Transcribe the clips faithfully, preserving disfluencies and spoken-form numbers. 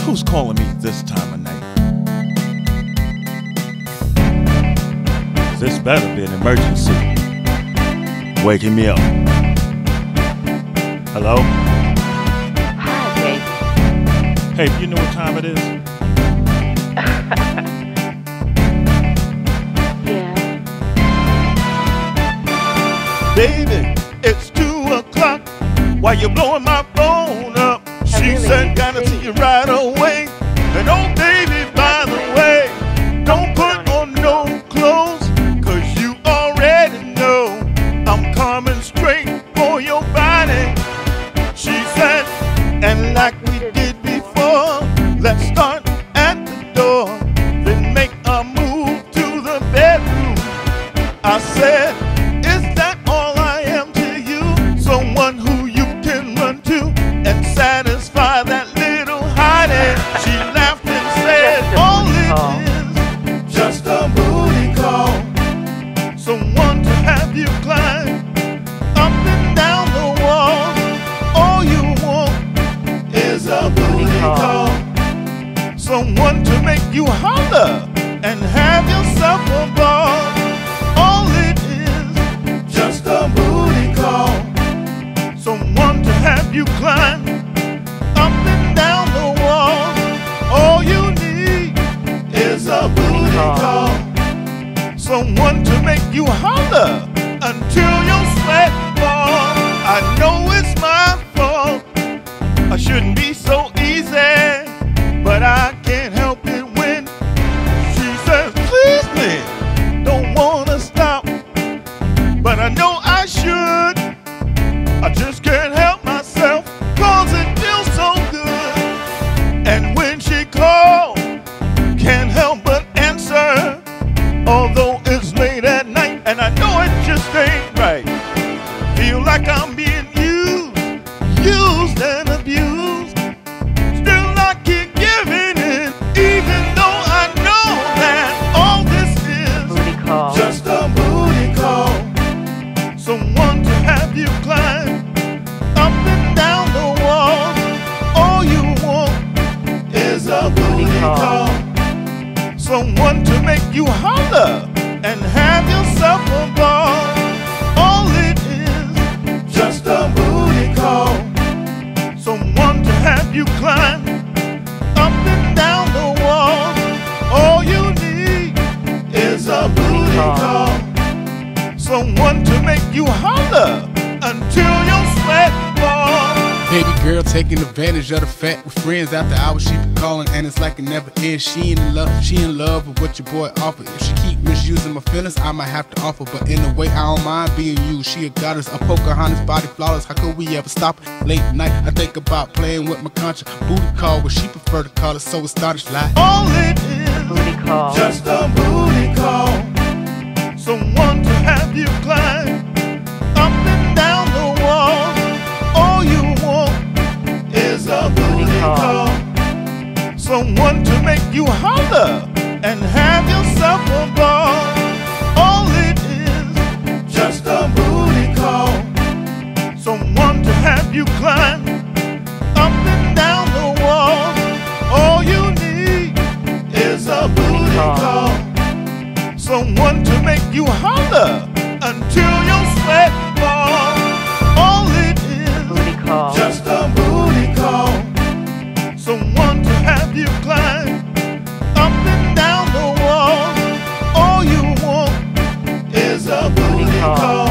Who's calling me this time of night? This better be an emergency. Waking me up. Hello? Hi, baby. Hey, do you know what time it is? Yeah. Baby, it's two o'clock. Why you blowing my phone up? She really said, gotta see you right away. And oh, baby, by the way, don't put on no clothes, cause you already know I'm coming straight for your body. She said, and like we did before, let's start at the door, then make a move to the bedroom. I said, is that all I am to you? Someone who you can run to and satisfy that little hiding. She laughed and said, all it is, just a booty call. Someone to have you climb up and down the walls. All you want is a booty call. Someone to make you holler and have yourself a ball. All it is, just a booty call. Someone to have you climb up and down the walls. All you need is a booty call. Someone to make you holler until your sweat falls. I know it's my fault, I shouldn't be so easy, but I can't help it when she says, please me, don't wanna stop, but I know I should. I just can't help myself, cause it feels so good. And when she calls, can't help but answer, although it's late at night and I know it just ain't right. Feel like I'm being used, used and abused. Still I keep giving in, even though I know that all this is Booty call. just a booty call. Someone to have you climb up and down the walls. All you want is a booty call. Someone to make you holler and have yourself a ball. All it is, just a booty call. Someone to have you climb up and down the walls. All you need is a booty call. Someone to make you holler until your sweat falls. Baby girl taking advantage of the fact with friends after hours she be calling and it's like it never ends. She in love, she in love with what your boy offer. If she keep misusing my feelings, I might have to offer. But in a way I don't mind being used. She a goddess, a Pocahontas, body flawless. How could we ever stop it? Late night I think about playing with my conscience. Booty call, what she prefer to call it, so astonished like all it is, Booty call. just a booty call. Someone to have you climb up and down the walls. All you want is a booty call. Someone to make you holler and have yourself a ball. All it is, just a booty call. Someone to have you climb up and down the walls. All you need is a booty call. Someone to make you holler until your sweat falls. All it is, Booty call. just a booty call. Someone to have you climb up and down the walls. All you want is a booty call.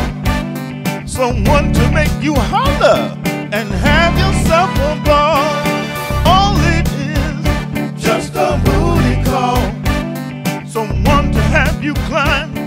Someone to make you holler and have yourself a ball. All it is, just a booty call. Someone to have you climb